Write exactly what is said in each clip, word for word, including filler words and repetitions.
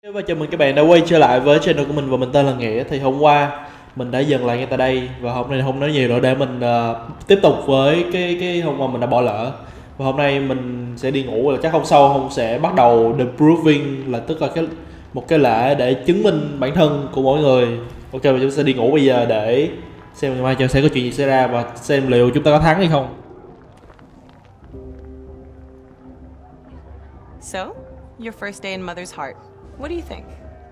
Và chào mừng các bạn đã quay trở lại với channel của mình và mình tên là Nghĩa. Thì hôm qua mình đã dừng lại ngay tại đây và hôm nay không nói nhiều nữa để mình uh, tiếp tục với cái cái hôm qua mình đã bỏ lỡ. Và hôm nay mình sẽ đi ngủ, là chắc hôm sau không sẽ bắt đầu The Proving, là tức là cái một cái lễ để chứng minh bản thân của mỗi người. Ok, và chúng ta sẽ đi ngủ bây giờ để xem ngày mai cho sẽ có chuyện gì xảy ra và xem liệu chúng ta có thắng hay không. So, your first day in Mother's Heart. What do you think?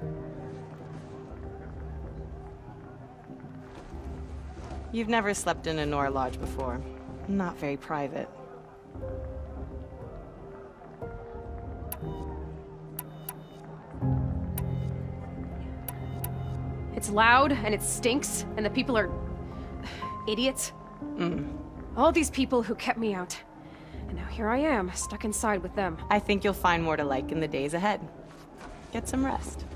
You've never slept in a Nora Lodge before. Not very private. It's loud, and it stinks, and the people are... idiots. Mm. All these people who kept me out. And now here I am, stuck inside with them. I think you'll find more to like in the days ahead. Get some rest.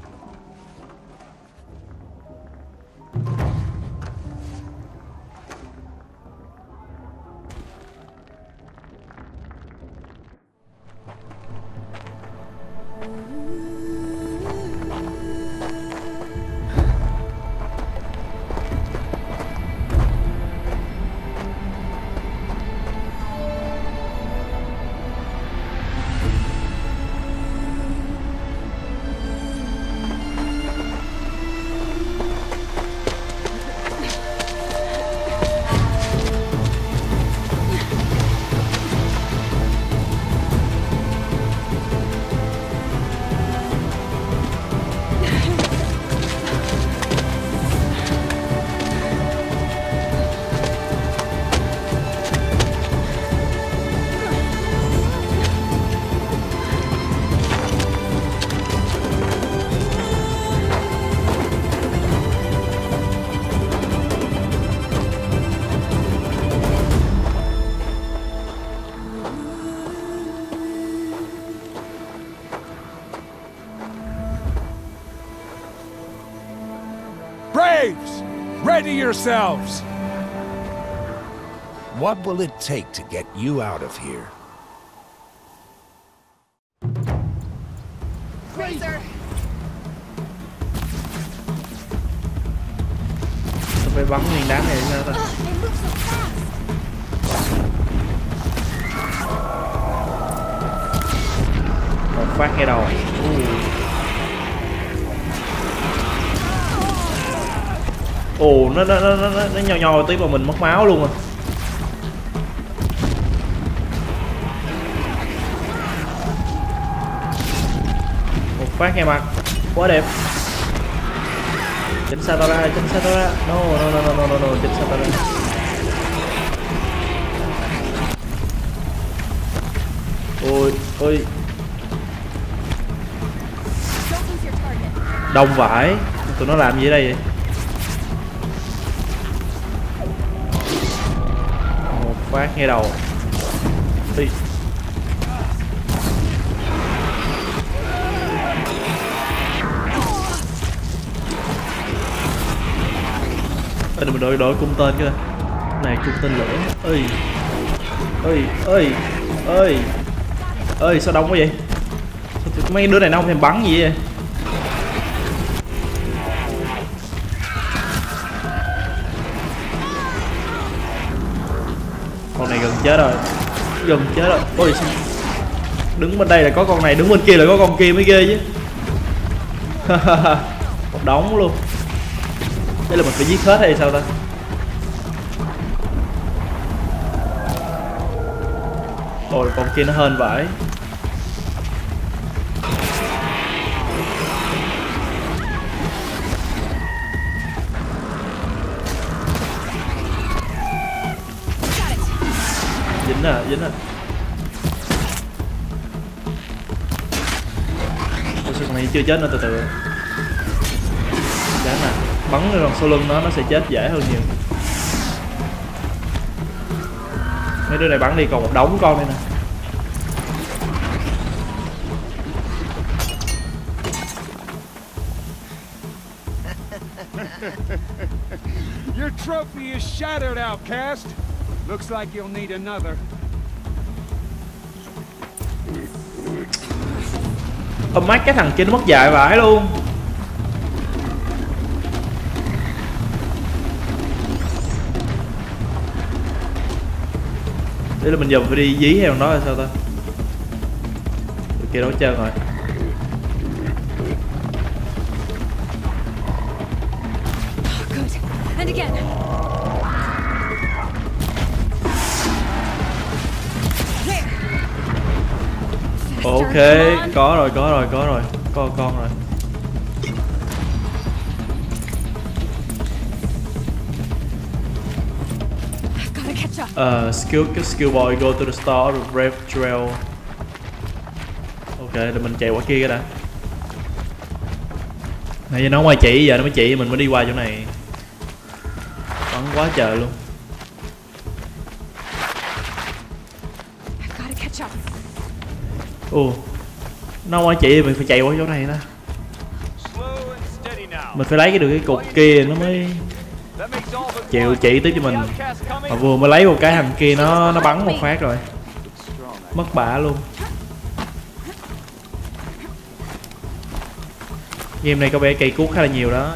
Braves! Ready yourselves! What will it take to get you out of here? Razor! Tôi phải bắn nguyên đám này sao ta? They move so fast! Một phát ngay đầu. Ồ, uh. nó nó nó nó nó nho nho tí mà mình mất máu luôn rồi. Một phát ngay mặt, quá đẹp. Tránh xa tao ra, tránh xa tao ra. No no no no no no, no. Tránh xa tao ra. Ôi ôi. Đông vãi, tụi nó làm gì ở đây vậy? Một phát ngay đầu. Đi. Ê, mình đổi đổi cung tên kìa. Này cung tên lửa. Ơi. Ơi ơi ơi. Ơi sao đông quá vậy? Sao mấy đứa này nó không thèm bắn gì vậy? Con này gần chết rồi, gần chết rồi. Ôi sao đứng bên đây là có con này, đứng bên kia là có con kia mới ghê chứ. Một đống luôn. Đây là mình phải giết hết hay sao ta? Ôi con kia nó hên vãi. Dính à, dính à. Ôi sao con này chưa chết nữa, từ từ. Chán à, bắn vào sau lưng nó nó sẽ chết dễ hơn nhiều. Mấy đứa này bắn đi, còn một đống con đây nè. Your trophy is shattered, outcast. Looks like you'll need another. Ôm mắt cái thằng kia nó mất dạy vãi luôn. Đây là mình giờ phải đi dí theo nó là sao ta? Tụi kia đấu trơn rồi. Good. And again. Ok, có rồi, có rồi, có rồi, có con rồi. Uh, skill skill boy go to the store to brave trail. Ok, để mình chạy qua kia cái đã. Nãy giờ nó ngoài chỉ, giờ nó mới chỉ mình mới đi qua chỗ này. Bắn quá trời luôn. Ồ, nó ngoài chỉ mình phải chạy qua chỗ này đó. Mình phải lấy cái được cái cục kia nó mới chịu chỉ tiếp cho mình. Mà vừa mới lấy một cái thằng kia nó nó bắn một phát rồi, mất bả luôn. Game này có vẻ cây cuốc khá là nhiều đó.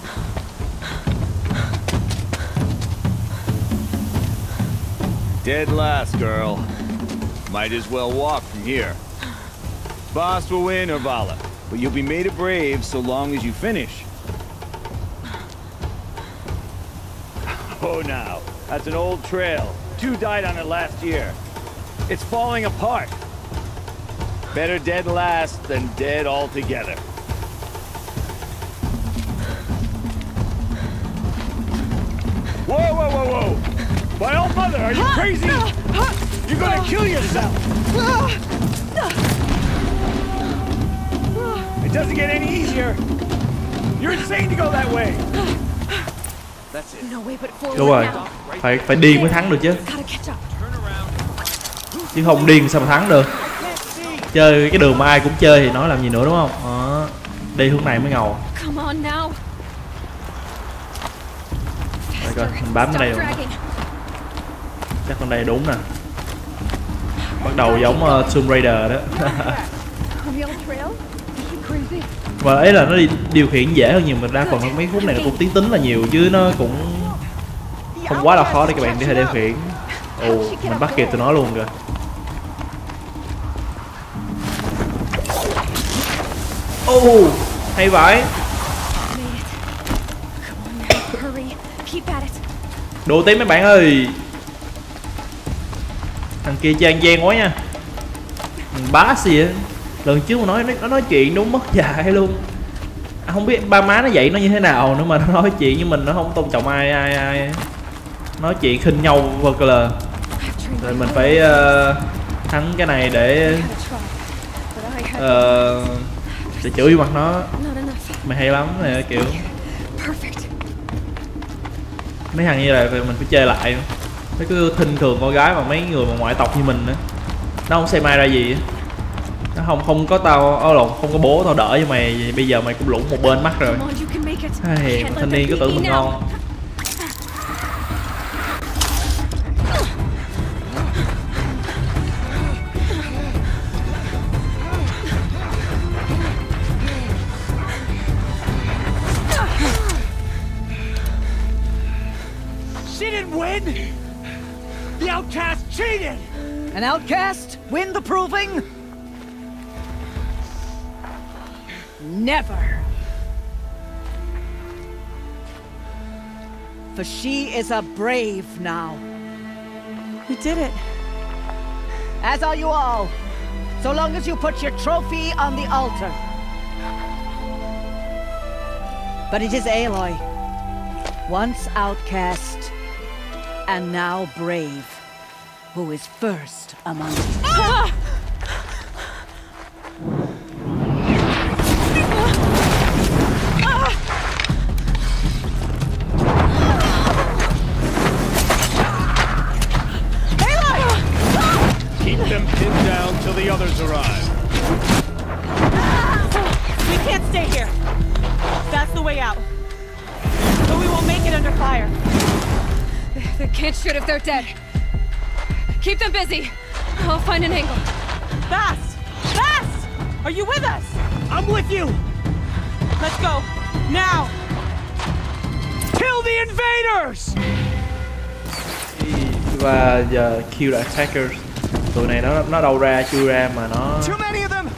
Dead last, girl. Might as well walk from here. Boss will win, Orvala, but you'll be made a brave so long as you finish. Oh, now, that's an old trail. Two died on it last year. It's falling apart. Better dead last than dead altogether. Whoa, whoa, whoa, whoa! My old mother, are you crazy? You're gonna kill yourself! It doesn't get any easier. You're insane to go that way. Đúng rồi, phải phải điên mới thắng được chứ. Chứ không điên sao mà thắng được. Chơi cái đường mà ai cũng chơi thì nói làm gì nữa đúng không? Đó. Đi hướng này mới ngầu. Rồi coi, mình bám cái này rồi. Chắc con đây đúng nè. Bắt đầu giống uh, Tomb Raider đó. Và ấy là nó đi điều khiển dễ hơn nhiều, mình đa phần mấy khúc này nó cũng tiến tính là nhiều chứ nó cũng không quá là khó để các bạn có thể điều khiển. Ồ, mình bắt kịp tụi nó luôn rồi. Ồ, hay vãi. Đồ tím mấy bạn ơi. Thằng kia trang gian quá nha. Mình bá gì á. Lần trước mà nói nó nói chuyện đúng mất dạy luôn. À, không biết ba má nó dạy nó như thế nào nữa mà nó nói chuyện với mình nó không tôn trọng ai ai ai. Nói chuyện khinh nhau vật là. Rồi mình phải uh, thắng cái này để uh, để chửi mặt nó. Mày hay lắm này kiểu. Mấy thằng như là mình phải chơi lại. Nó cứ thinh thường con gái mà mấy người mà ngoại tộc như mình nữa. Nó không xem ai ra gì. Nó không không có tao ở lộn không có bố tao đỡ cho mày, bây giờ mày cũng lủng một bên mắt rồi. Hey, mà thanh niên cứ tưởng mình ngon. She didn't win. The outcast cheated. An outcast win the proving? Never. For she is a brave now. We did it. As are you all. So long as you put your trophy on the altar. But it is Aloy. Once outcast, and now brave, who is first among you. Ah! Keep them pinned down till the others arrive. We can't stay here. That's the way out. But we won't make it under fire. They can't shoot if they're dead. Keep them busy. I'll find an angle. Fast! Fast! Are you with us? I'm with you! Let's go. Now! Kill the invaders! Và giờ kill the attackers. Tụi này nó nó đâu ra chưa ra mà nó. Too many of them!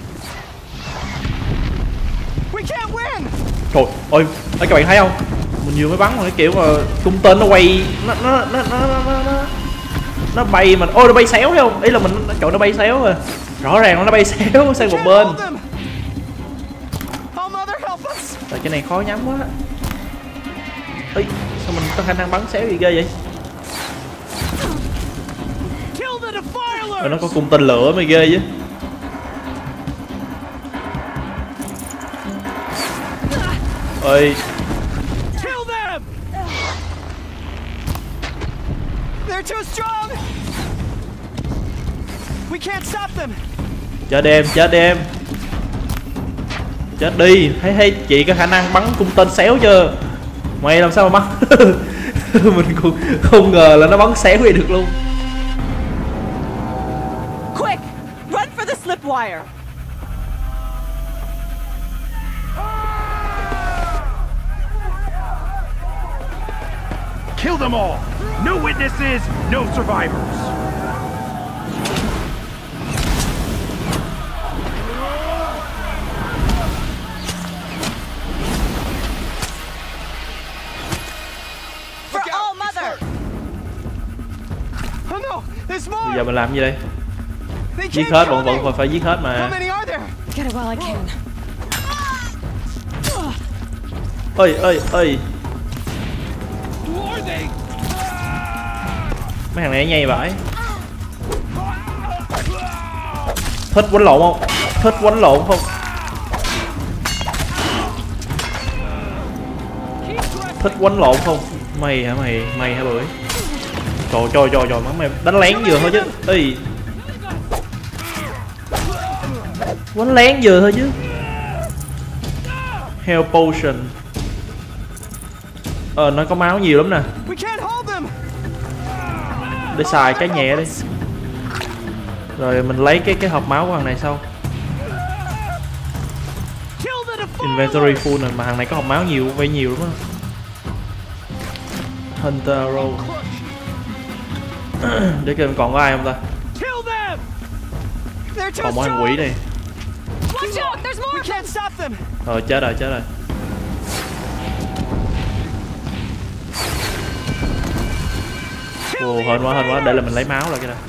We can't win! Trời ơi, các bạn thấy không? Mình vừa mới bắn mà cái kiểu mà cung tên nó quay nó nó nó nó nó nó, nó bay mình. Ôi nó bay xéo thấy không? Ý là mình trời nó bay xéo rồi. Rõ ràng nó bay xéo sang một bên. Tại cái này khó nhắm quá. Ê, sao mình có khả năng bắn xéo gì ghê vậy? Rồi nó có cung tên lửa mới ghê chứ. Ơi. Chết em, chết em. Chết đi, thấy thấy chị có khả năng bắn cung tên xéo chưa? Mày làm sao mà bắn? Mình cũng không ngờ là nó bắn xéo vậy được luôn. Quick, run for the slip wire. Kill them all! No witnesses, no survivors! Bây giờ mình làm gì đây? Giết hết, bọn vẫn phải giết hết mà. Get it while I can. Ơi ơi ơi. Mấy thằng này nhây vãi. Thích quánh lộn không? Thích quánh lộn không? Thích quánh lộn không? Mày hả mày? Mày hả bưởi? Trời trời trời trời mày đánh lén vừa thôi chứ. Ê. Quánh lén vừa thôi chứ. Health potion. Ờ nó có máu nhiều lắm nè. Để xài cái nhẹ đi. Rồi mình lấy cái cái hộp máu của thằng này sau. Inventory full này mà thằng này có hộp máu nhiều vậy nhiều lắm á. Hunter roll. Để coi còn có ai không ta? Còn mỗi thằng quỷ này. Rồi chết rồi chết rồi. Ồ hên quá hên quá để là mình lấy máu lại cái này.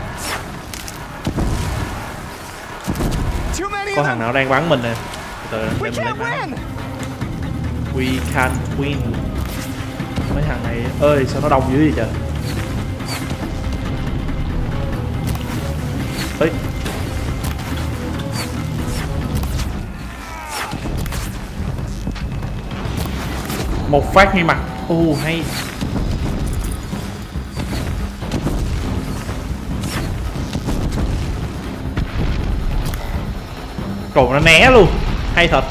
Có thằng nào đang bắn mình nè. Từ từ để mình lấy máu. We can win. Mấy thằng này ơi sao nó đông dữ vậy trời. Ê. Một phát ngay mặt. Ô uh, hay. Còn nó né luôn. Hay thật.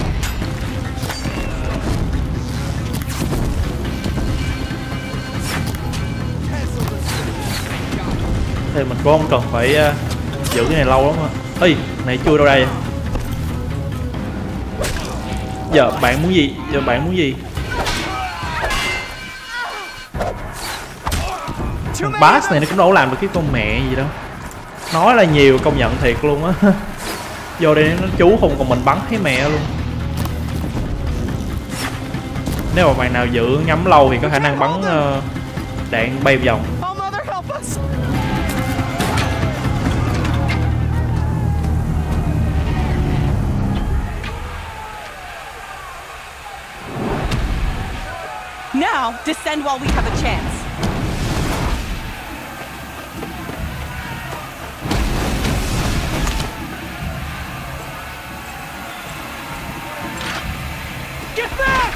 Thì mình cũng không cần phải uh, giữ cái này lâu lắm mà. Ê, này chui đâu đây vậy? Giờ bạn muốn gì? Giờ bạn muốn gì? Thằng Bass này nó cũng đâu làm được cái con mẹ gì đâu. Nói là nhiều công nhận thiệt luôn á. Vô đây nó chú không còn mình bắn thấy mẹ luôn. Nếu mà bạn nào giữ ngắm lâu thì có khả năng bắn uh, đạn bay vòng. Now, descend while we have a chance. Get back!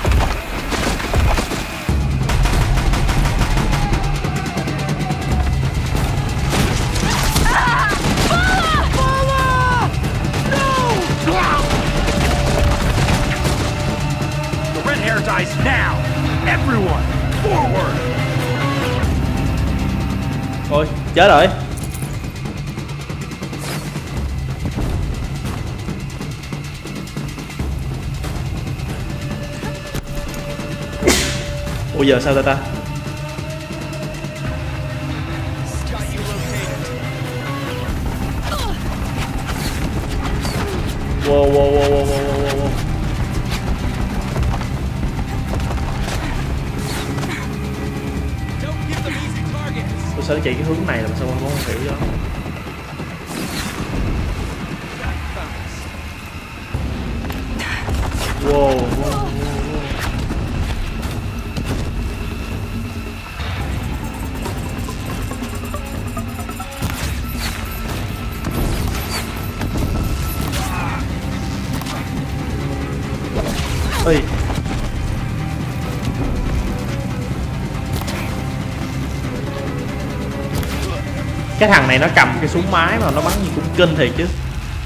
Ah! Bala! Bala! No! The red hair dies now! Everyone, forward! Ôi, chết rồi. Ủa giờ sao ta ta? Wow wow wow wow wow wow. Tôi sẽ chạy cái hướng này làm sao mà không hiểu cho. Wow, wow, wow, wow. Ê. Cái thằng này nó cầm cái súng máy mà nó bắn gì cũng kinh thiệt chứ.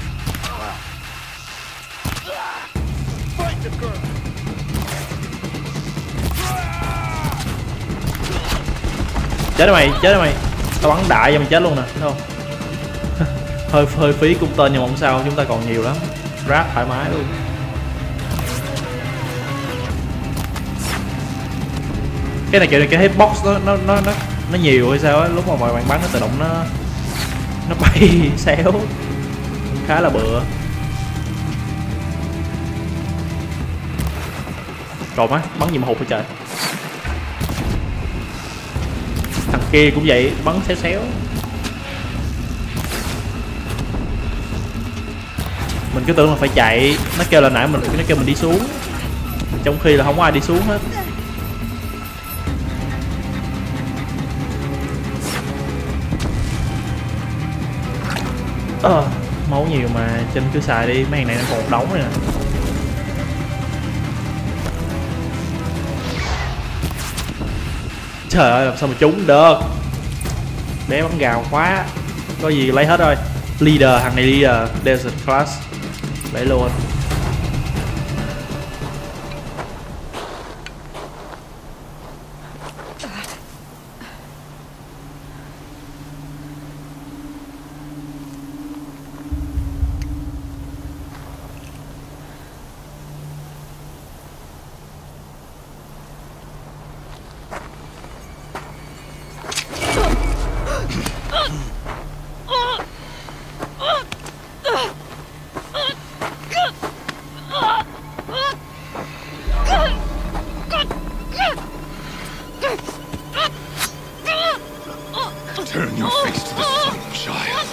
Chết rồi mày, chết rồi mày. Tao bắn đại cho mày chết luôn nè, thấy không? hơi hơi phí cung tên nhưng mà không sao, chúng ta còn nhiều lắm. Ráp thoải mái luôn. Cái này kiểu này cái hitbox nó nó nó nó nó nhiều hay sao á, lúc mà mọi bạn bắn nó tự động nó nó bay xéo, khá là bựa. Rồi má, bắn gì mà hụt vậy trời. Thằng kia cũng vậy, bắn xéo xéo. Mình cứ tưởng là phải chạy, nó kêu là nãy mình nó kêu mình đi xuống, trong khi là không có ai đi xuống hết. Ờ, máu nhiều mà chân cứ xài đi, mấy hàng này nó còn một đống rồi nè. Trời ơi, làm sao mà trúng được. Bé bắn gào quá. Có gì lấy hết rồi. Leader, thằng này leader, Desert Class. Lấy luôn. Turn your face to the sun, child.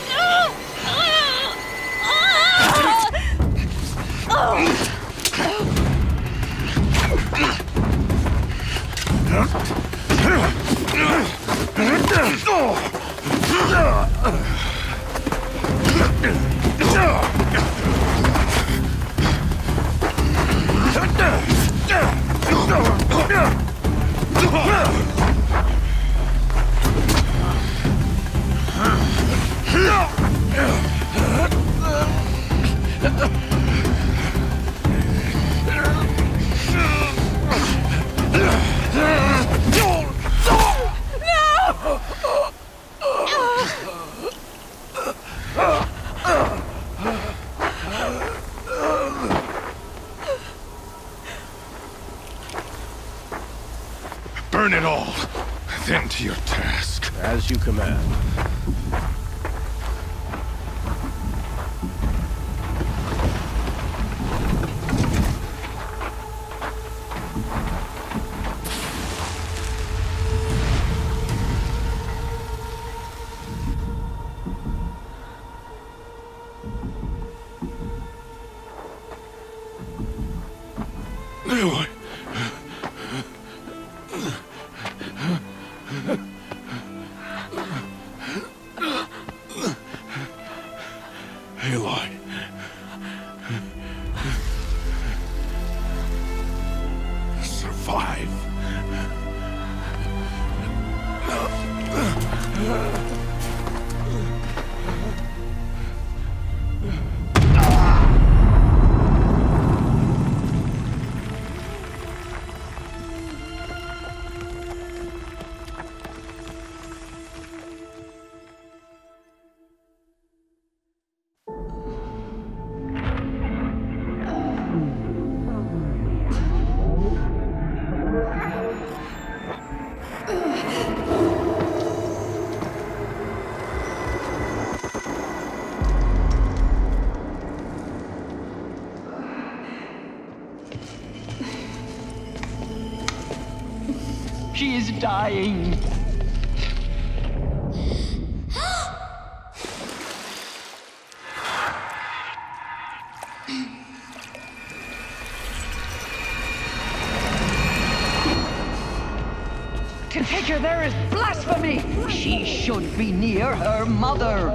Burn it all, then to your task. As you command. Aloy. Aloy. Survive. She is dying. To take her there is blasphemy. She should be near her mother.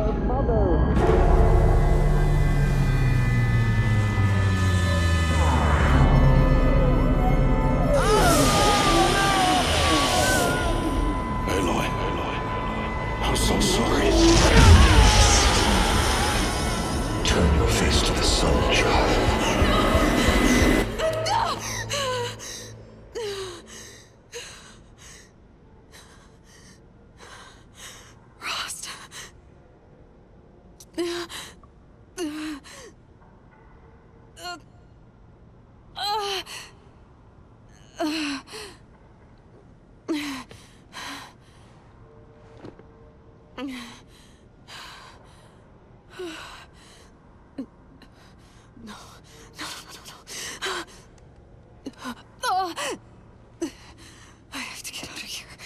Aloy, Aloy, I'm so sorry. Turn your face to the sun, child. Rost. I have to get out of here.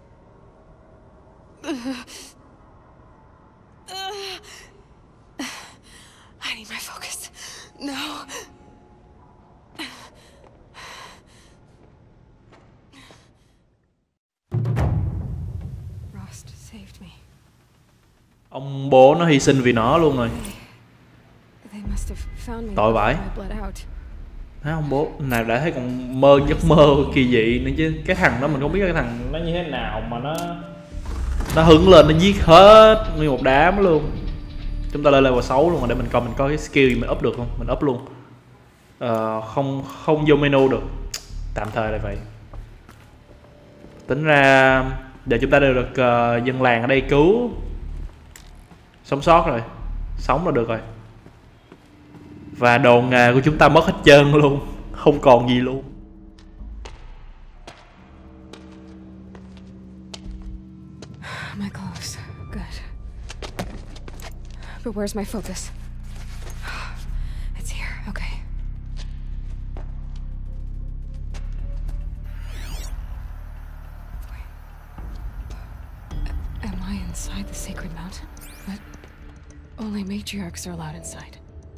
I need my focus. No. Rost saved me. Ông bố nó hy sinh vì nó luôn rồi. They must have found me Tội vãi. before I bled out. Thấy ông bố nào đã thấy còn mơ giấc mơ kỳ dị nữa chứ. Cái thằng đó mình không biết cái thằng nó như thế nào mà nó nó hứng lên nó giết hết nguyên một đám luôn. Chúng ta lên level sáu luôn rồi để mình coi mình có cái skill gì mình up được không? Mình up luôn. Ờ, không không vô menu được. Tạm thời là vậy. Tính ra để chúng ta đều được uh, dân làng ở đây cứu. Sống sót rồi. Sống là được rồi. Và đồ nghề của chúng ta mất hết trơn luôn. Không còn gì luôn. My clothes. Good. But where's my focus? It's here. Okay. Wait. Am I inside the sacred mountain? But only matriarchs are allowed inside.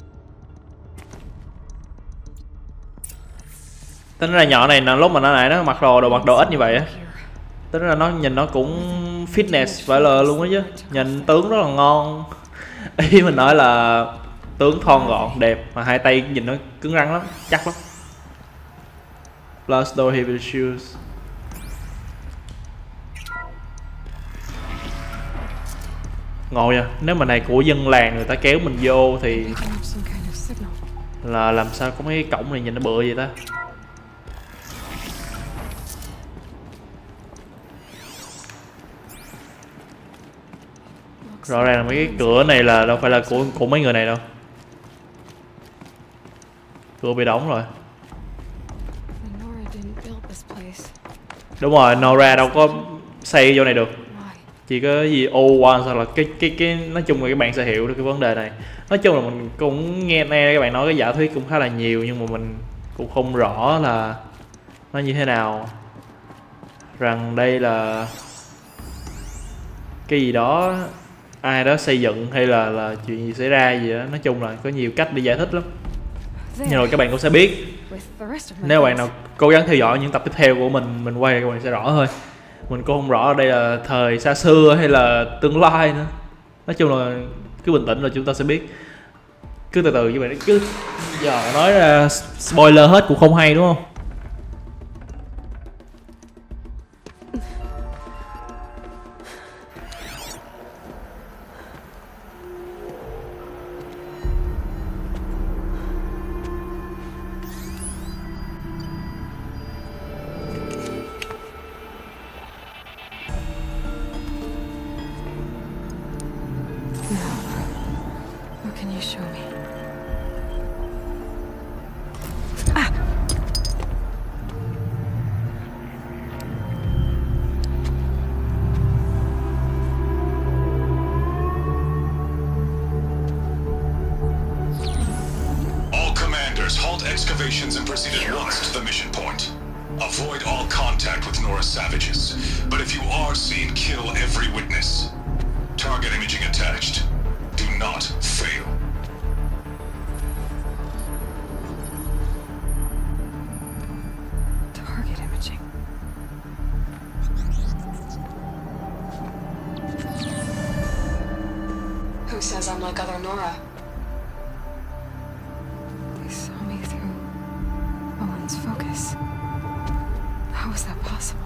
Tính ra nhỏ này là lúc mà nó nãy nó mặc đồ đồ mặc đồ ít như vậy á. Tính ra nó nhìn nó cũng fitness phải là luôn á chứ. Nhìn tướng rất là ngon. Ý mình nói là tướng thon gọn đẹp mà hai tay nhìn nó cứng rắn lắm, chắc lắm. Plus door heavy shoes. Ngộ nha, nếu mà này của dân làng người ta kéo mình vô thì là làm sao có mấy cái cổng này nhìn nó bựa vậy ta. Rõ ràng là mấy cái cửa này là đâu phải là của của mấy người này đâu. Cửa bị đóng rồi. Đúng rồi, Nora đâu có xây vô này được. Chỉ có gì ô một hoặc là cái cái cái nói chung là các bạn sẽ hiểu được cái vấn đề này. Nói chung là mình cũng nghe nghe các bạn nói cái giả thuyết cũng khá là nhiều nhưng mà mình cũng không rõ là nó như thế nào. Rằng đây là cái gì đó ai đó xây dựng hay là là chuyện gì xảy ra gì đó. Nói chung là có nhiều cách để giải thích lắm. Nhưng rồi các bạn cũng sẽ biết. Nếu bạn nào cố gắng theo dõi những tập tiếp theo của mình mình quay các bạn sẽ rõ thôi. Mình cũng không rõ đây là thời xa xưa hay là tương lai nữa. Nói chung là cứ bình tĩnh rồi chúng ta sẽ biết. Cứ từ từ như vậy cứ giờ nói ra spoiler hết cũng không hay đúng không? Excavations and proceed at once to the mission point. Avoid all contact with Nora savages, but if you are seen, kill every witness. Target imaging attached. Do not fail. Target imaging. Who says I'm like other Nora? They saw me through Owen's focus. How is that possible?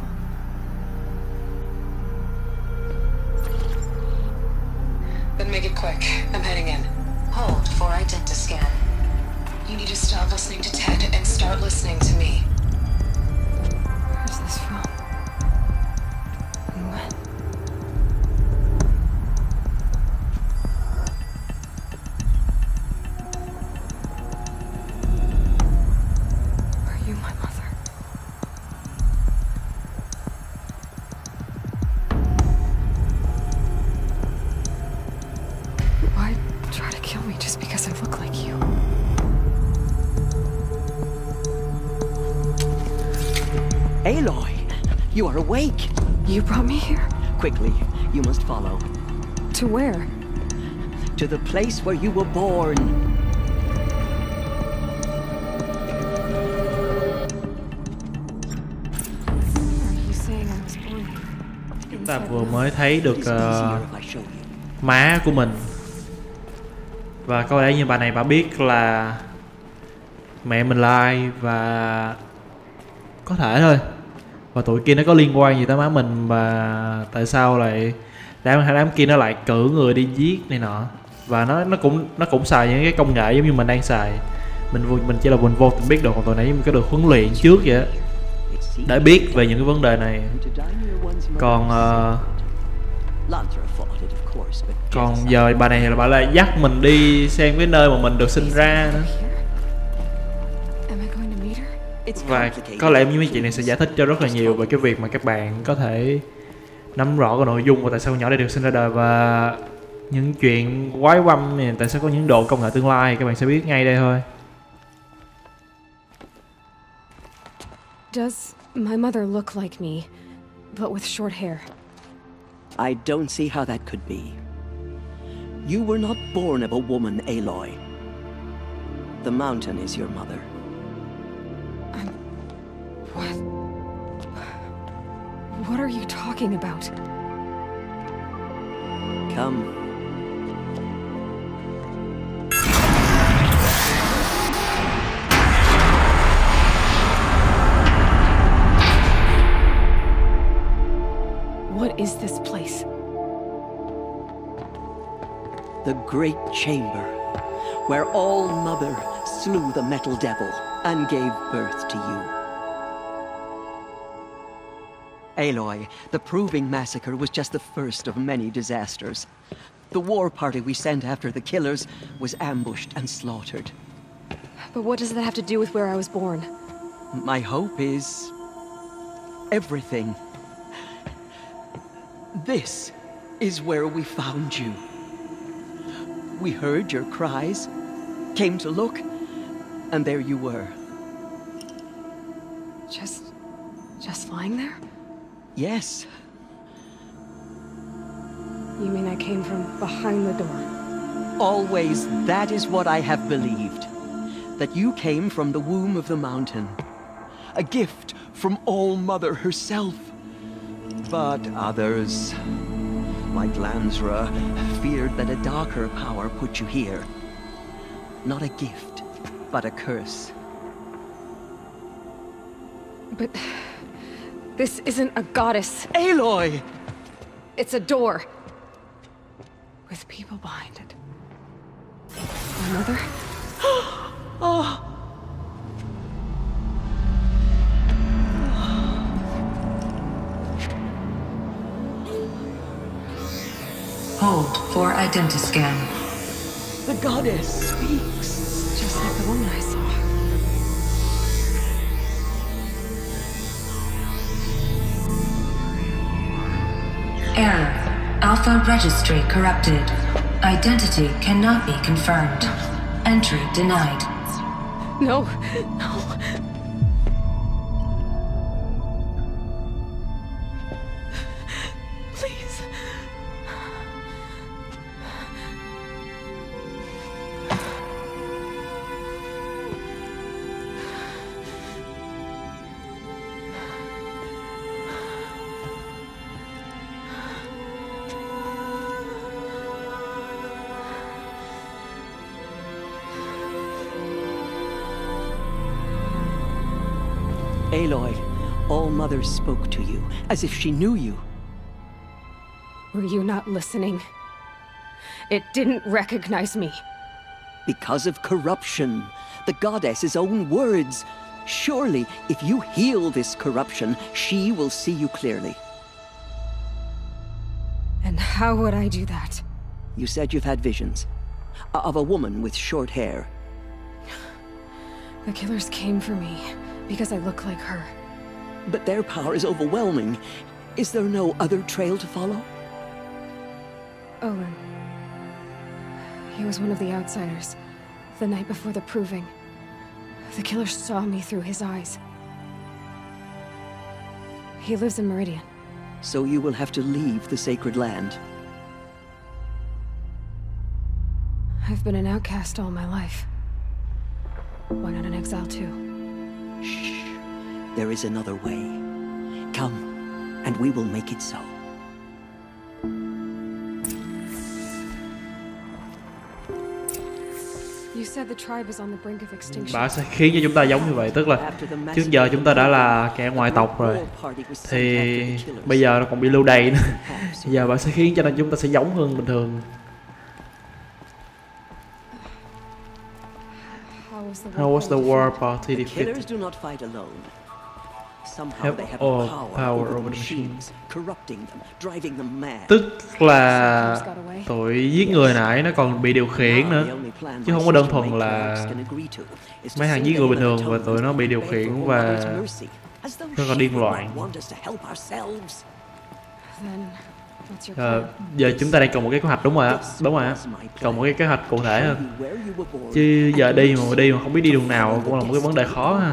Then make it quick. I'm heading in. Hold for identiscan. You need to stop listening to Ted and start listening to me. Where's this from? And when? Are you my mother? Why try to kill me just because I look like you? Aloy, you are awake. You brought me here? Quickly, you must follow. To where? To the place where you were born. Are you saying I was born Chúng ta vừa mới thấy được uh, má của mình. Và có lẽ như bà này bà biết là mẹ mình là ai và có thể thôi. Và tụi kia nó có liên quan gì tới má mình và tại sao lại đám đám kia nó lại cử người đi giết này nọ. Và nó nó cũng nó cũng xài những cái công nghệ giống như mình đang xài. Mình mình chỉ là mình vô tình biết được, còn tụi này có được huấn luyện trước vậy á, để biết về những cái vấn đề này. Còn uh, còn giờ bà này là bà lại dắt mình đi xem cái nơi mà mình được sinh ra nữa. Và có lẽ những mấy chuyện này sẽ giải thích cho rất là nhiều về cái việc mà các bạn có thể nắm rõ cái nội dung của tại sao con nhỏ này được sinh ra đời và những chuyện quái quăm này, tại sao có những độ công nghệ tương lai, các bạn sẽ biết ngay đây thôi. Does my mother look like me, but with short hair? I don't see how that could be. You were not born of a woman, Aloy. The mountain is your mother. I'm... What? What are you talking about? Come. What is this place? The Great Chamber, where All-Mother slew the Metal Devil and gave birth to you. Aloy, the Proving Massacre was just the first of many disasters. The war party we sent after the killers was ambushed and slaughtered. But what does that have to do with where I was born? My hope is... everything. This is where we found you. We heard your cries, came to look, and there you were. Just... just lying there? Yes. You mean I came from behind the door? Always, that is what I have believed. That you came from the womb of the mountain. A gift from All-Mother herself. But others, like Lansra, feared that a darker power put you here. Not a gift, but a curse. But... this isn't a goddess. Aloy! It's a door. With people behind it. My mother? Oh! Hold for identiscan. The goddess speaks. Just like the woman I saw. Error. Alpha registry corrupted. Identity cannot be confirmed. Entry denied. No, no. Aloy, All Mother spoke to you, as if she knew you. Were you not listening? It didn't recognize me. Because of corruption. The goddess's own words. Surely, if you heal this corruption, she will see you clearly. And how would I do that? You said you've had visions. Of a woman with short hair. The killers came for me because I look like her. But their power is overwhelming. Is there no other trail to follow? Olin. He was one of the outsiders. The night before the proving. The killers saw me through his eyes. He lives in Meridian. So you will have to leave the sacred land. I've been an outcast all my life. Why not an exile too? Shh. There is another way. Come, and we will make it so. You said the tribe is on the brink of extinction. Bà sẽ khiến cho chúng ta giống như vậy, tức là trước giờ chúng ta đã là kẻ ngoại tộc rồi, thì bây giờ nó còn bị lưu đày nữa. Bây giờ bà sẽ khiến cho nên chúng ta sẽ giống hơn bình thường. How was the war party defeated? Have all power over the machines. Tức là tụi giết người nãy nó còn bị điều khiển nữa, chứ không có đơn thuần là mấy thằng giết người bình thường, và tụi nó bị điều khiển và nó còn điên loạn. À, giờ chúng ta đang cần một cái kế hoạch, đúng rồi á, đúng rồi á, cần một cái kế hoạch cụ thể hơn. Chứ giờ đi mà đi mà không biết đi đường nào cũng là một cái vấn đề khó ha.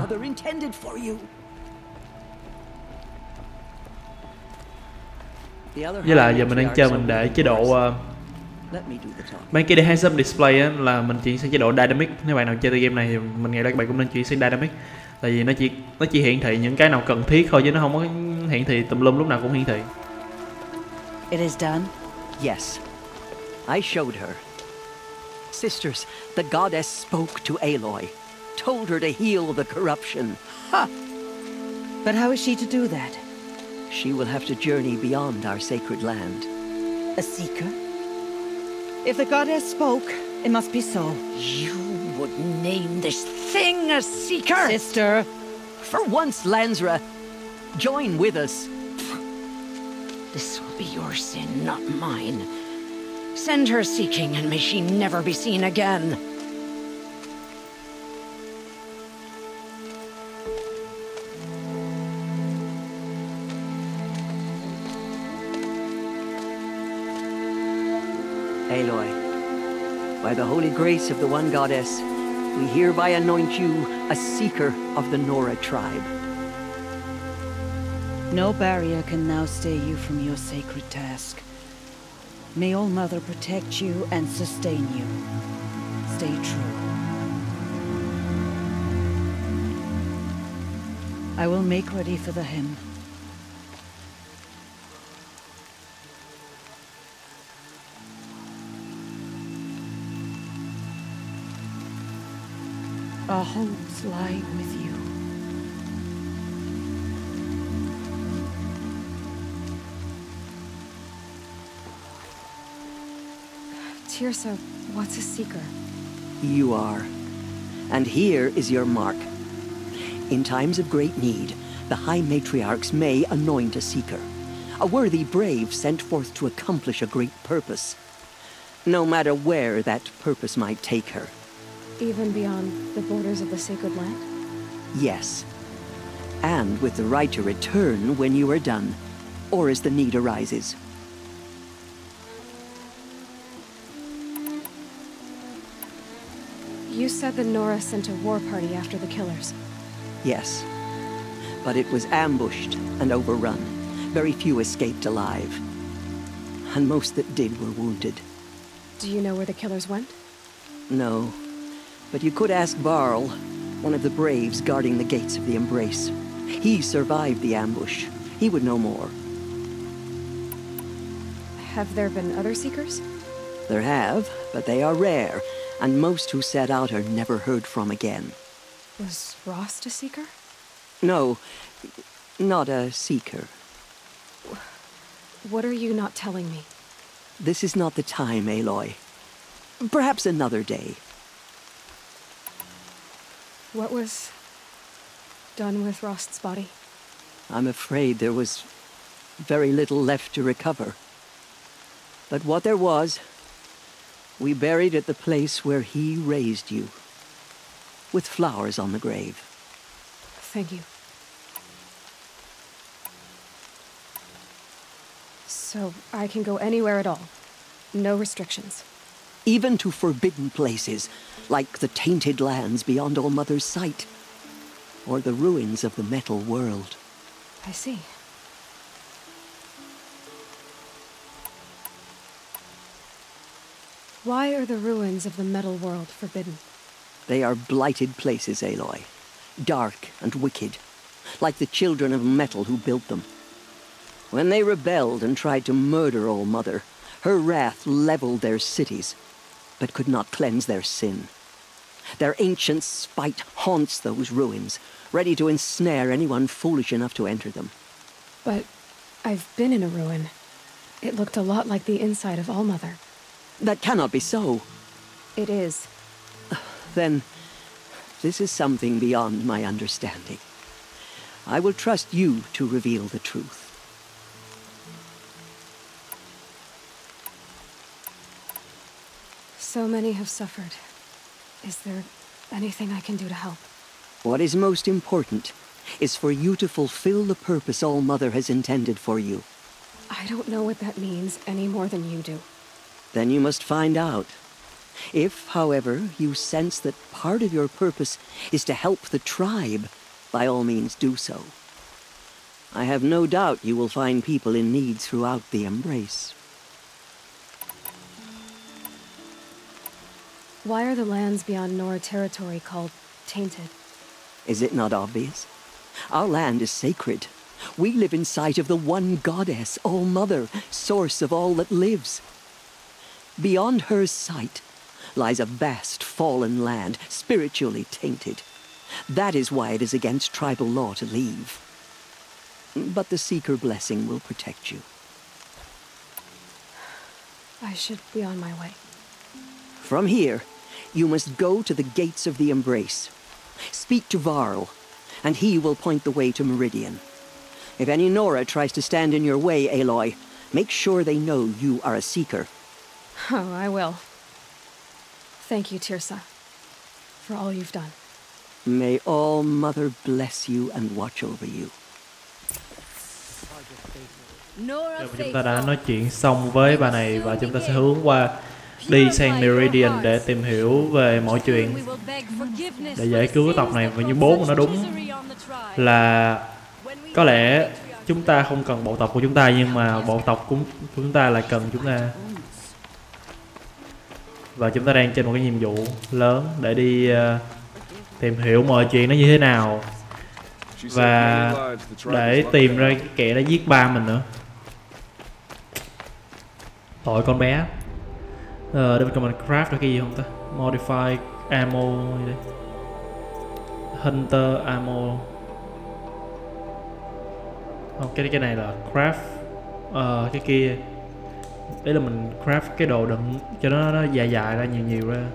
Với lại giờ mình đang chơi, mình để chế độ uh, mấy cái heads up display á, là mình chuyển sang chế độ dynamic. Nếu bạn nào chơi game này thì mình nghĩ là các bạn cũng nên chuyển sang dynamic, tại vì nó chỉ nó chỉ hiển thị những cái nào cần thiết thôi, chứ nó không có hiển thị tùm lum lúc nào cũng hiển thị. It is done? Yes. I showed her. Sisters, the goddess spoke to Aloy, told her to heal the corruption. Ha! But how is she to do that? She will have to journey beyond our sacred land. A seeker? If the goddess spoke, it must be so. You would name this thing a seeker? Sister! For once, Lansra, join with us. This will be your sin, not mine. Send her seeking, and may she never be seen again. Aloy, by the holy grace of the one goddess, we hereby anoint you a seeker of the Nora tribe. No barrier can now stay you from your sacred task. May All Mother protect you and sustain you. Stay true. I will make ready for the hymn. Our hopes lie with you. Teersa, what's a seeker? You are. And here is your mark. In times of great need, the High Matriarchs may anoint a seeker, a worthy brave sent forth to accomplish a great purpose, no matter where that purpose might take her. Even beyond the borders of the sacred land? Yes. And with the right to return when you are done, or as the need arises. You said the Nora sent a war party after the killers. Yes. But it was ambushed and overrun. Very few escaped alive. And most that did were wounded. Do you know where the killers went? No. But you could ask Varl, one of the braves guarding the gates of the Embrace. He survived the ambush. He would know more. Have there been other seekers? There have, but they are rare, and most who set out are never heard from again. Was Rost a seeker? No, not a seeker. What are you not telling me? This is not the time, Aloy. Perhaps another day. What was done with Rost's body? I'm afraid there was very little left to recover. But what there was, we buried at the place where he raised you, with flowers on the grave. Thank you. So I can go anywhere at all. No restrictions. Even to forbidden places, like the tainted lands beyond All Mother's sight, or the ruins of the metal world. I see. Why are the ruins of the metal world forbidden? They are blighted places, Aloy. Dark and wicked, like the children of metal who built them. When they rebelled and tried to murder All Mother, her wrath leveled their cities, but could not cleanse their sin. Their ancient spite haunts those ruins, ready to ensnare anyone foolish enough to enter them. But I've been in a ruin. It looked a lot like the inside of All Mother. That cannot be so. It is. Then, this is something beyond my understanding. I will trust you to reveal the truth. So many have suffered. Is there anything I can do to help? What is most important is for you to fulfill the purpose All Mother has intended for you. I don't know what that means any more than you do. Then you must find out. If, however, you sense that part of your purpose is to help the tribe, by all means do so. I have no doubt you will find people in need throughout the Embrace. Why are the lands beyond Nora territory called tainted? Is it not obvious? Our land is sacred. We live in sight of the one goddess, All Mother, source of all that lives. Beyond her sight lies a vast fallen land, spiritually tainted. That is why it is against tribal law to leave. But the Seeker blessing will protect you. I should be on my way. From here, you must go to the gates of the Embrace. Speak to Varl, and he will point the way to Meridian. If any Nora tries to stand in your way, Aloy, make sure they know you are a Seeker. Oh, I will. Thank you, Teersa, for all you've done. May All Mother bless you and watch over you. Rồi chúng ta đã nói chuyện xong với bà này và chúng ta sẽ hướng qua đi sang Meridian để tìm hiểu về mọi chuyện để giải cứu tộc này. Và như bố của nó đúng là có lẽ chúng ta không cần bộ tộc của chúng ta, nhưng mà bộ tộc của chúng ta lại cần chúng ta. Và chúng ta đang trên một cái nhiệm vụ lớn để đi uh, tìm hiểu mọi chuyện nó như thế nào và để tìm ra cái kẻ đã giết ba mình nữa. Tội con bé. Ờ, để mình comment craft ra cái gì không ta? Modify ammo gì đây? Hunter ammo. Không, cái cái này là craft. Ờ, cái kia đấy là mình craft cái đồ đựng cho nó, nó dài dài ra, nhiều nhiều ra.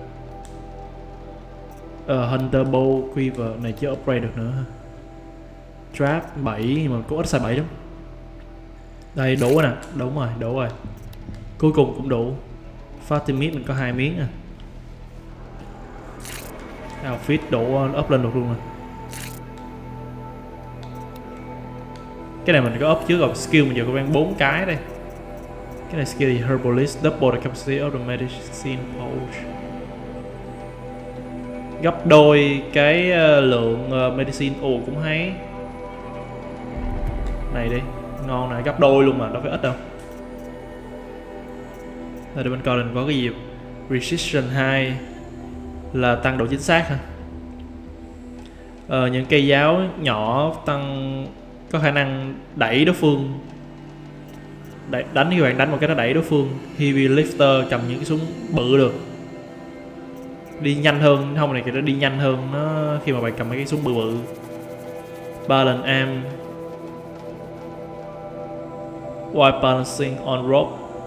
Ờ, Hunter bow quiver này chưa upgrade được nữa. Trap bảy, nhưng mà cũng ít xài bảy lắm. Đây đủ rồi nè, đúng rồi, đủ rồi. Cuối cùng cũng đủ. Fatimid mình có hai miếng à. Outfit đủ up lên được luôn rồi. Cái này mình có up trước rồi, skill mình giờ có đang bốn cái đây. Cái này skill thì Herbalist, double the capacity of the medicine pouch. Gấp đôi cái lượng uh, medicine, ồ cũng hay. Này đi, ngon này, gấp đôi luôn mà, đâu phải ít đâu. Rồi để bên coi mình có cái gì. Resistance hai là tăng độ chính xác hả? Ờ, những cây giáo nhỏ tăng có khả năng đẩy đối phương. Đẩy, đánh khi bạn đánh một cái nó đẩy đối phương. Heavy lifter cầm những cái súng bự được. Đi nhanh hơn, không này kìa, nó đi nhanh hơn nó khi mà bạn cầm mấy cái súng bự bự. balance aim. While balancing on rope.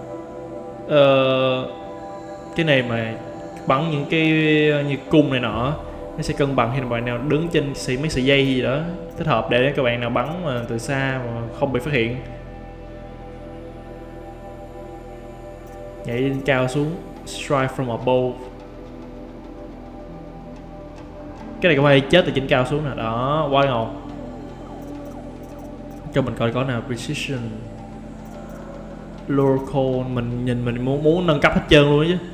Ờ, cái này mà bắn những cái như cung này nọ nó sẽ cân bằng khi mà bạn nào đứng trên xì mấy sợi dây gì đó, thích hợp để các bạn nào bắn mà từ xa mà không bị phát hiện. Nhảy lên cao xuống, strike from above. Cái này có phải chết từ trên cao xuống nè, đó, quá ngầu. Cho mình coi có nào precision, lure cone, mình nhìn mình muốn muốn nâng cấp hết trơn luôn chứ.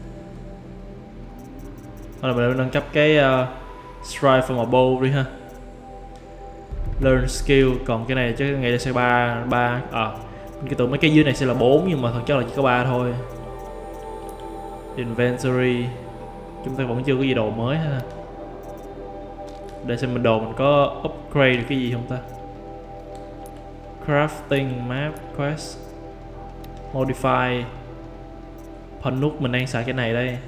Hoặc là mình nâng cấp cái uh, strike from above đi ha. Learn skill, còn cái này chắc nghĩ là sẽ ba ba à, cái tưởng mấy cái dưới này sẽ là bốn nhưng mà thật chất là chỉ có ba thôi. Inventory, chúng ta vẫn chưa có gì đồ mới ha. Để xem mình đồ mình có upgrade được cái gì không ta. Crafting map quest, modify. Panuk mình đang xài cái này đây.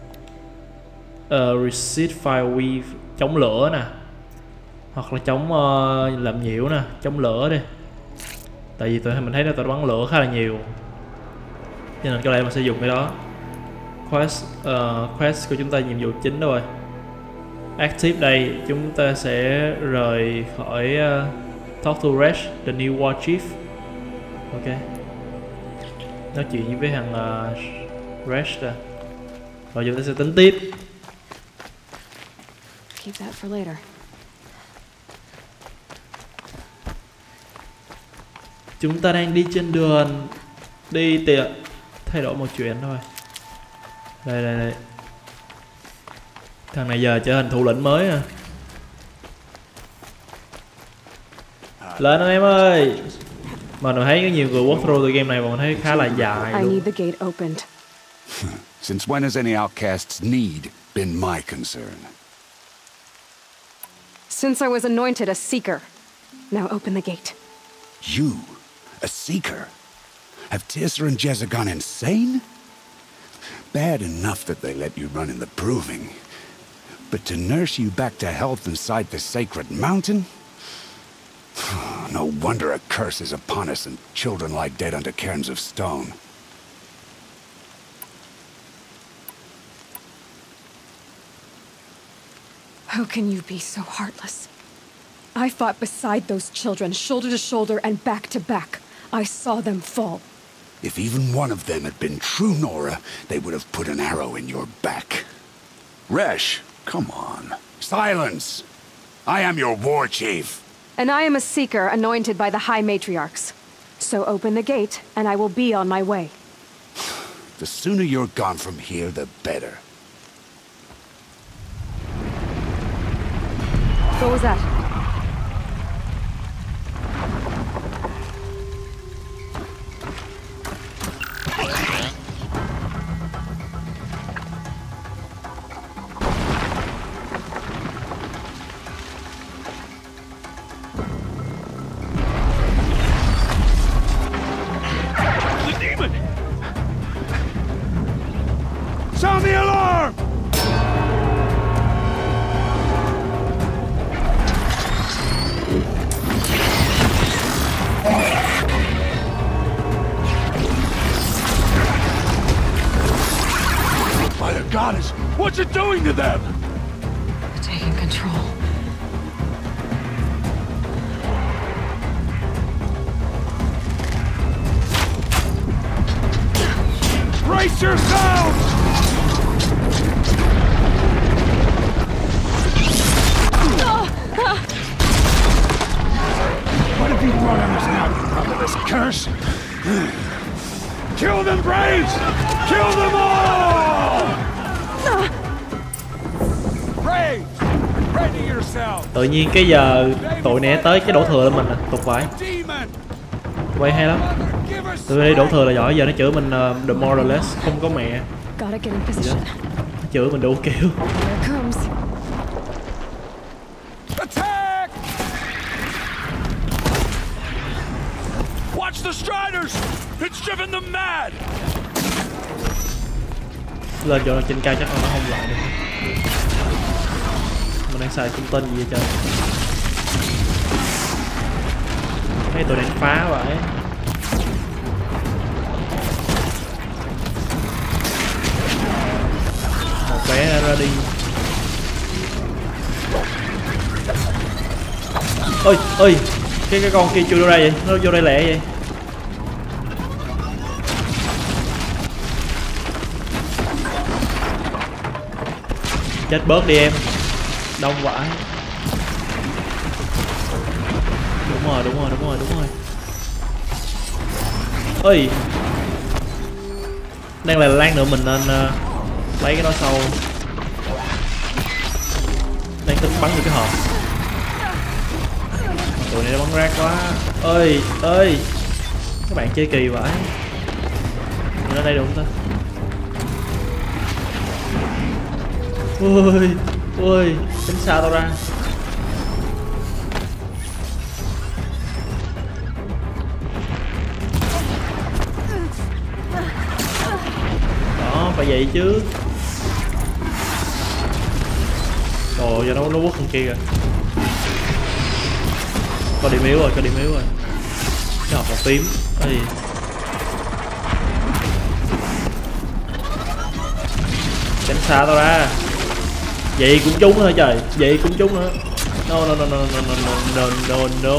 Uh, Receipt fire weave, chống lửa nè, hoặc là chống uh, làm nhiễu nè, chống lửa đi. Tại vì tụi mình thấy nó tụi bắn lửa khá là nhiều, cho nên có lẽ mình sẽ dùng cái đó. Quest, uh, quest của chúng ta nhiệm vụ chính rồi. Active đây, chúng ta sẽ rời khỏi uh, talk to Resh, the new war chief. Ok, nói chuyện với thằng uh, Resh ra, rồi chúng ta sẽ tính tiếp. Keep that for later. Chúng ta đang đi trên đường đi tiệm thay đổi một chuyện thôi. Đây đây đây. Thằng này giờ trở thành thủ lĩnh mới à. Lên anh em ơi. Mà mình thấy có nhiều người walk through từ game này mà mình thấy khá là dài I luôn. need the gate opened. Since when has any outcast's need been my concern? Since I was anointed a seeker. Now open the gate. You, a seeker? Have Teersa and Jezza gone insane? Bad enough that they let you run in the proving. But to nurse you back to health inside the sacred mountain? No wonder a curse is upon us and children lie dead under cairns of stone. How can you be so heartless? I fought beside those children, shoulder to shoulder and back to back. I saw them fall. If even one of them had been true Nora, they would have put an arrow in your back. Resh, come on. Silence! I am your war chief. And I am a seeker anointed by the High Matriarchs. So open the gate, and I will be on my way. The sooner you're gone from here, the better. What was that? The demon! Sound the alarm! By the goddess, what's it doing to them? Taking control. Brace yourselves! What have you brought on us now, under this curse? Kill them, Braves! Kill them all! Braves! Ready yourself! Tự nhiên cái giờ tụi này tới cái đổ thừa lên mình à, tục vậy. Quay hay lắm. Tụi đây đổ thừa là giỏi, giờ nó chửi mình uh, the moralist, không có mẹ. Gotta get in position. Nó chửi mình đủ kiểu. Here it comes. Attack! Watch the Striders! It's driven them mad! Lên chỗ trên cao chắc là nó không lại được. Mình đang xài trung tên gì vậy trời. Cái tụi đánh phá vậy. Một bé đã ra đi. Ôi ôi, cái cái con kia chui vô đây vậy, nó vô đây lẹ vậy. Chết bớt đi em. Đông vãi. Đúng rồi, đúng rồi, đúng rồi, đúng rồi. Ơi. Đang là lát nữa mình nên uh, lấy cái đó sau. Đang tính bắn được cái hộp. Tụi này nó bắn rác quá. Ơi, ơi. Các bạn chơi kỳ vãi. Mình ở đây được không ta? Ôi, ôi, tránh xa tao ra. Đó, phải vậy chứ. Ồ, giờ nó nó quất con kia kìa. Có điểm yếu rồi, có điểm yếu rồi. Cái hộp màu tím. Ê. Tránh xa tao ra. Vậy cũng trúng nữa trời, vậy cũng trúng nữa. No no no no no no no no no.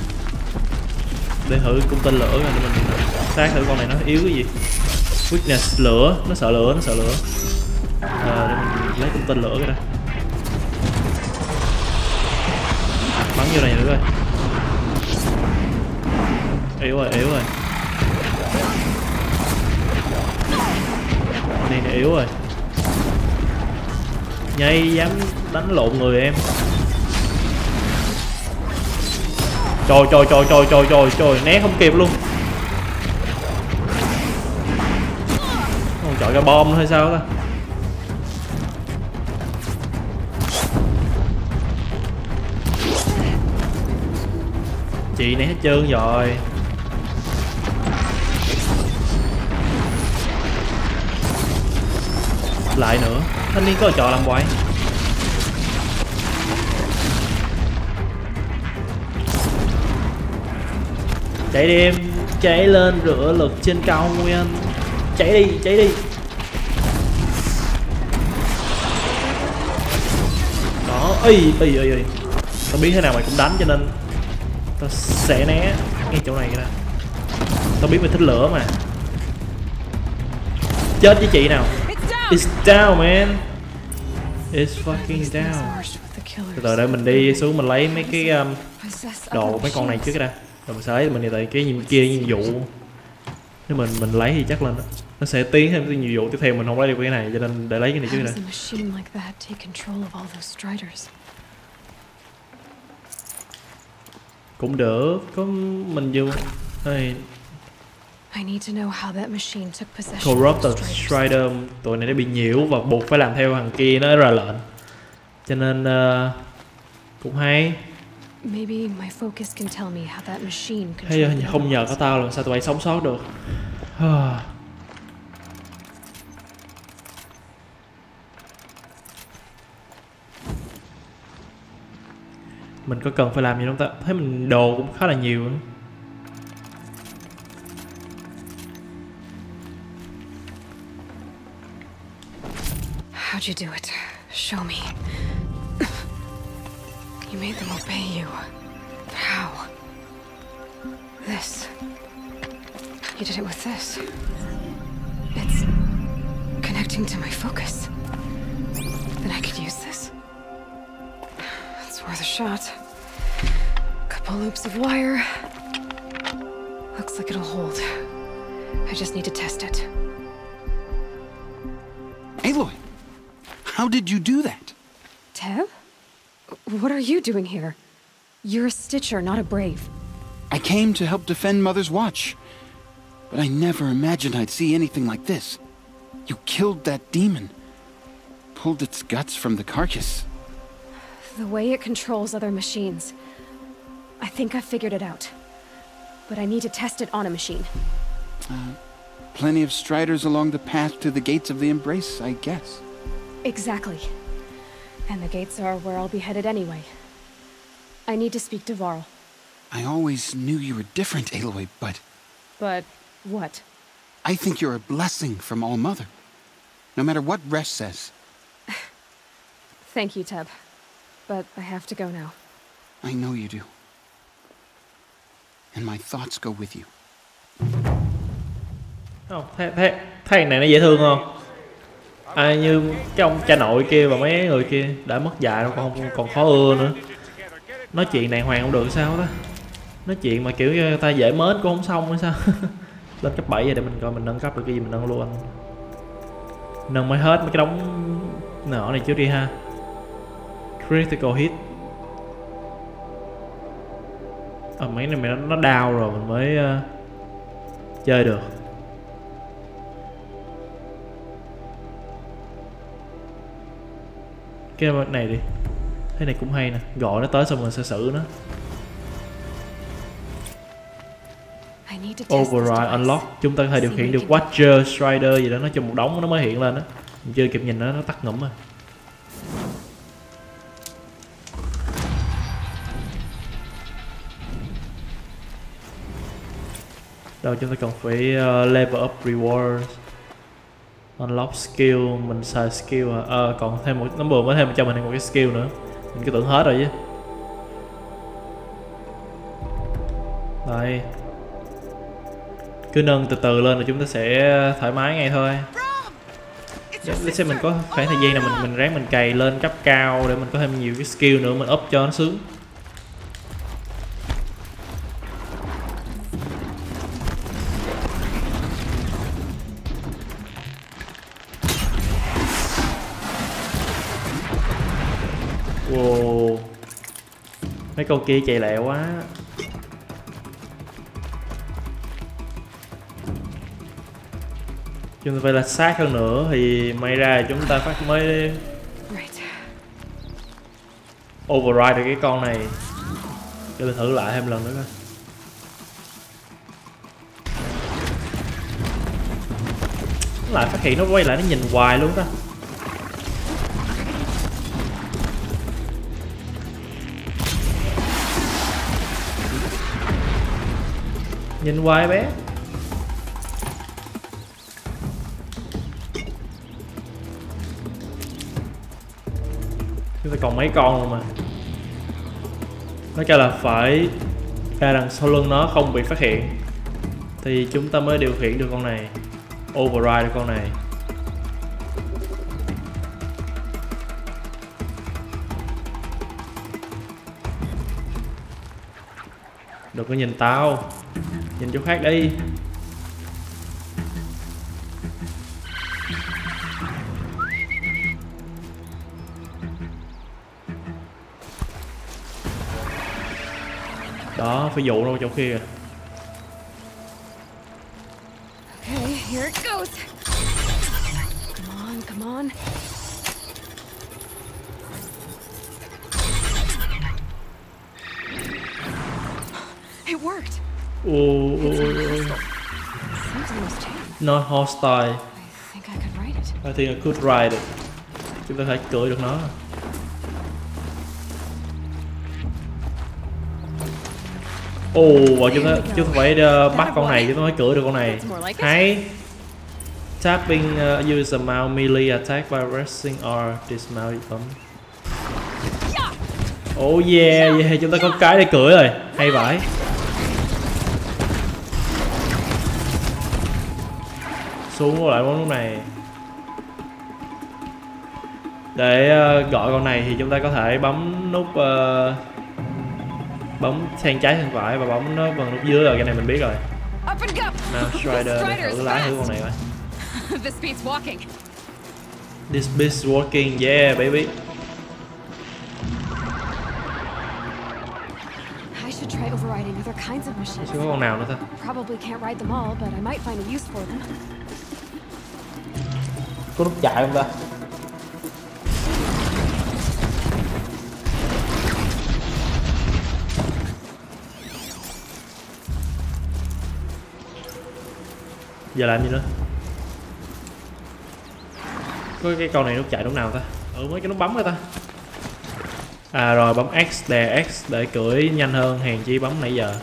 Để thử cung tên lửa rồi để mình sát thử con này nó yếu cái gì. Weakness lửa, nó sợ lửa, nó sợ lửa. À, để mình lấy cung tên lửa cái đây. Bắn vô này nữa coi. Yếu rồi, yếu rồi. Con này, này yếu rồi. Nhây dám đánh lộn người em. Trời trời trời trời trời trời trời, né không kịp luôn. Còn chọi ra bom nữa hay sao ta? Chị né hết trơn rồi. Lại nữa. Thanh niên có trò làm quậy. Chạy đi em. Chạy lên rửa lực trên cao nguyên. Chạy đi, chạy đi. Đó. Ây, ây, ây, ây. Tao biết thế nào mày cũng đánh cho nên tao sẽ né ngay chỗ này kìa. Tao biết mày thích lửa mà. Chết với chị nào. It's down man. It's fucking down. Từ từ để mình đi xuống mình lấy mấy cái um, đồ của mấy con này trước cái đã. Rồi mình sẽ lấy mình đi tại cái nhiệm kia nhiệm vụ. Nếu mình mình lấy thì chắc là nó, nó sẽ tiến thêm cái nhiệm vụ tiếp theo mình không lấy được cái này cho nên để lấy cái này trước đã. Cũng được, có mình vô đây. Corrupted Strider, tụi này nó bị nhiễu và buộc phải làm theo thằng kia nó ra lệnh. Cho nên uh, cũng hay. Hay không nhờ có tao là sao tụi bay sống sót được. Mình có cần phải làm gì không ta? Thấy mình đồ cũng khá là nhiều nữa. How'd you do it? Show me. You made them obey you. How? This. You did it with this. It's connecting to my focus. Then I could use this. It's worth a shot. Couple loops of wire. Looks like it'll hold. I just need to test it. Aloy! How did you do that? Tev? What are you doing here? You're a Stitcher, not a Brave. I came to help defend Mother's Watch. But I never imagined I'd see anything like this. You killed that demon. Pulled its guts from the carcass. The way it controls other machines. I think I figured it out. But I need to test it on a machine. Uh, plenty of Striders along the path to the gates of the Embrace, I guess. Exactly. And the gates are where I'll be headed anyway. I need to speak to Varl. I always knew you were different, Aloy, but... But what? I think you're a blessing from All Mother. No matter what Resh says. Thank you, Teb. But I have to go now. I know you do. And my thoughts go with you. Không, thấy, thấy, thấy này nó dễ thương không? Ai như cái ông cha nội kia và mấy người kia đã mất dạy rồi còn không còn khó ưa nữa. Nói chuyện đàng hoàng không được sao đó. Nói chuyện mà kiểu người ta dễ mến cũng không xong hay sao. Lên cấp bảy rồi để mình coi mình nâng cấp được cái gì mình nâng luôn. Nâng mới hết mấy cái đống nọ này trước đi ha. Critical hit. Ờ mấy này nó nó đau rồi mình mới uh, chơi được. Cái này đi. Cái này cũng hay nè, gọi nó tới xong mình sẽ xử nó. Override unlock, chúng ta có thể điều khiển được Watcher, Strider gì đó, nói chung một đống nó mới hiện lên đó. Mình chưa kịp nhìn nó nó tắt ngủm rồi. Đâu chúng ta cần phải uh, level up rewards. Unlock skill, mình xài skill à? À, còn thêm một, nó vừa mới thêm cho mình một cái skill nữa. Mình cứ tưởng hết rồi chứ. Đây. Cứ nâng từ từ lên là chúng ta sẽ thoải mái ngay thôi. Để xem mình có khoảng thời gian nào mình mình ráng mình cày lên cấp cao để mình có thêm nhiều cái skill nữa mình up cho nó sướng. Wow. Mấy con kia chạy lẹ quá. Chúng ta phải là sát hơn nữa thì may ra chúng ta phát mới override được cái con này. Cho mình thử lại thêm lần nữa coi. Nó lại phát hiện nó quay lại nó nhìn hoài luôn đó. Nhìn hoài bé. Chúng ta còn mấy con rồi mà. Nó kêu là phải ra đằng sau lưng nó không bị phát hiện thì chúng ta mới điều khiển được con này, override được con này. Đừng có nhìn tao, nhìn chỗ khác đi. Đó, phải dụ đâu chỗ kia. Okay, here it goes. Come on, come on. It worked. Oh, oh, oh. Not hostile. I think I could ride it. I think I could ride it. Chúng ta phải cưỡi được nó. Ồ, oh, chúng ta chúng ta phải uh, bắt con này, chúng ta mới cưỡi được con này. Hay. Tapping uh, use a mount melee attack by pressing R dismount bấm. Oh yeah, yeah, chúng ta có cái để cưỡi rồi, hay vãi. Xuống lại món lúc này. Để uh, gọi con này thì chúng ta có thể bấm nút uh, bấm sang trái sang phải và bấm nó bằng nút dưới rồi, cái này mình biết rồi. Nào Strider để thử lái thử con này coi. This beats walking. This beats walking, yeah baby. I should try overriding other kinds of machines. Có con nào nữa ta? Probably can't ride them all, but I might find a use for them. Có nút chạy không ta? Giờ làm gì nữa? Có cái con này nút chạy lúc nào ta? Ừ mấy cái nút bấm rồi ta. À rồi bấm X, đè X để cưỡi nhanh hơn, hèn chi bấm nãy giờ.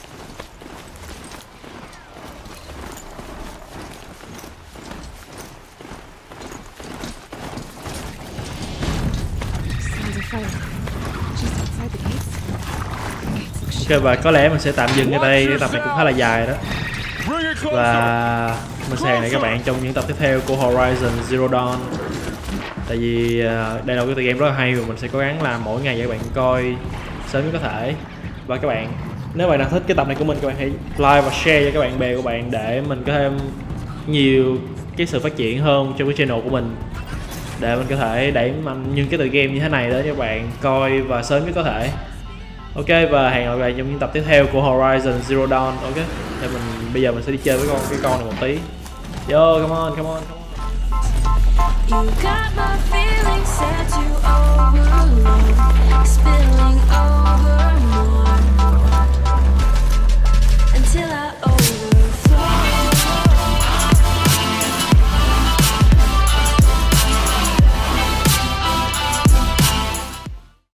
Ok, và có lẽ mình sẽ tạm dừng ở đây, cái tập này cũng khá là dài đó. Và mình sẽ hẹn lại các bạn trong những tập tiếp theo của Horizon Zero Dawn. Tại vì đây là cái tựa game rất là hay và mình sẽ cố gắng làm mỗi ngày cho các bạn coi sớm nhất có thể. Và các bạn, nếu bạn nào thích cái tập này của mình, các bạn hãy like và share cho các bạn bè của bạn để mình có thêm nhiều cái sự phát triển hơn trong cái channel của mình, để mình có thể đẩy mạnh những cái tựa game như thế này để cho các bạn coi và sớm nhất có thể. Ok, và hẹn gặp lại trong những tập tiếp theo của Horizon Zero Dawn. Ok, thì mình bây giờ mình sẽ đi chơi với con cái con này một tí. Yo, come on, come on, come on. You got my feelings set to overload.